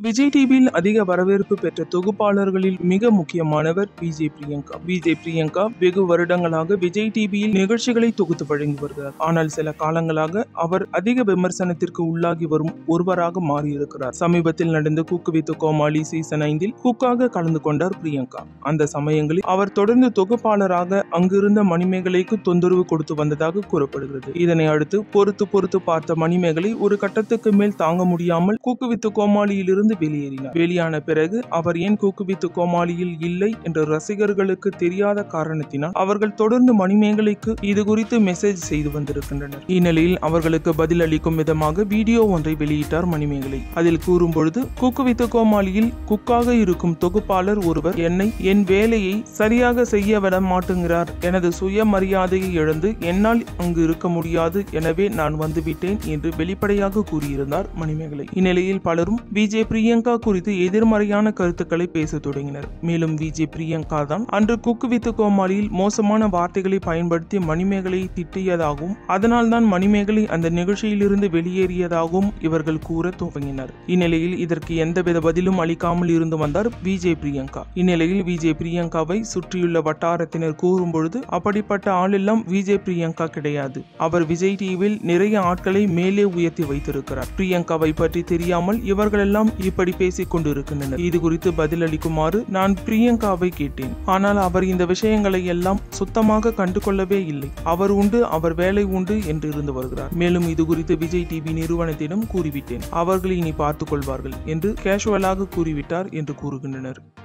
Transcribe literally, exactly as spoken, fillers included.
விஜய் டிவியில் அதிக வரவேற்பு பெற்ற தொகுப்பாளர்களில் மிக முக்கியமானவர் விஜய் பிரியங்கா. விஜய் பிரியங்கா வெகு வருடங்களாக விஜய் டிவியில் நிகழ்ச்சிகளை தொகுத்து வழங்கி வருகிறார். ஆனால் சில காலங்களாக அவர் அதிக விமர்சனத்திற்கு உள்ளாகி வரும் ஒருவராக மாறியிருக்கிறார். சமீபத்தில் நடந்த குக் வித் கோமாளி சீசன் ஐந்தில் குக்காக கலந்து கொண்டார் பிரியங்கா. அந்த சமயங்களில் அவர் தொடர்ந்து தொகுப்பாளராக அங்கிருந்த மணிமேகலைக்கு தொந்தரவு கொடுத்து வந்ததாக கூறப்படுகிறது. இதனை அடுத்து பொறுத்து பொறுத்து பார்த்த மணிமேகலை ஒரு கட்டத்துக்கு மேல் தாங்க முடியாமல் குக் வித் கோமாளியில் இருந்து வெளியேறினார். வெளியான பிறகு அவர் ஏன் குக் வித் கோமாளியில் இல்லை என்ற ரசிகர்களுக்கு தெரியாத காரணத்தினால் அவர்கள் தொடர்ந்து மணிமேகலைக்கு இது குறித்து மெசேஜ் செய்து வந்திருக்கின்றனர். இந்நிலையில் அவர்களுக்கு பதில் அளிக்கும் விதமாக வீடியோ ஒன்றை வெளியிட்டார் மணிமேகலை. அதில் கூறும் பொழுது, குக் வித் கோமாளியில் குக்காக இருக்கும் தொகுப்பாளர் ஒருவர் என்னை என் வேலையை சரியாக செய்ய விட மாட்டுங்கிறார். எனது சுயமரியாதையை இழந்து என்னால் அங்கு இருக்க முடியாது, எனவே நான் வந்துவிட்டேன் என்று வெளிப்படையாக கூறியிருந்தார் மணிமேகலை. இந்நிலையில் பலரும் விஜய் பிரியங்கா குறித்து எதிர்மறையான கருத்துக்களை பேச தொடங்கினர். மேலும் விஜய் பிரியங்கா தான் அன்று குக் வித் கோமாளியில் மோசமான வார்த்தைகளை பயன்படுத்தி மணிமேகலை திட்டியதாகவும் அதனால் தான் மணிமேகலை அந்த நிகழ்ச்சியிலிருந்து வெளியேறியதாகவும் இவர்கள் கூற துவங்கினர். இந்நிலையில் இதற்கு எந்தவித பதிலும் அளிக்காமல் இருந்து வந்தார் விஜய் பிரியங்கா. இந்நிலையில் விஜய் பிரியங்காவை சுற்றியுள்ள வட்டாரத்தினர் கூறும் பொழுது, அப்படிப்பட்ட ஆளெல்லாம் விஜய் பிரியங்கா கிடையாது. அவர் விஜய் டிவியில் நிறைய ஆட்களை மேலே உயர்த்தி வைத்திருக்கிறார். பிரியங்காவை பற்றி தெரியாமல் இவர்களெல்லாம் இப்படி பேசிக் கொண்டிருக்கின்றனர். இது குறித்து பதில் அளிக்குமாறு நான் பிரியங்காவை கேட்டேன். ஆனால் அவர் இந்த விஷயங்களை எல்லாம் சுத்தமாக கண்டுகொள்ளவே இல்லை. அவர் உண்டு, அவர் வேலை உண்டு என்று இருந்து வருகிறார். மேலும் இது குறித்து விஜய் டிவி நிறுவனத்திடம் கூறிவிட்டேன். அவர்கள் இனி பார்த்துக் கொள்வார்கள் என்று கேஷுவலாக கூறிவிட்டார் என்று கூறுகின்றனர்.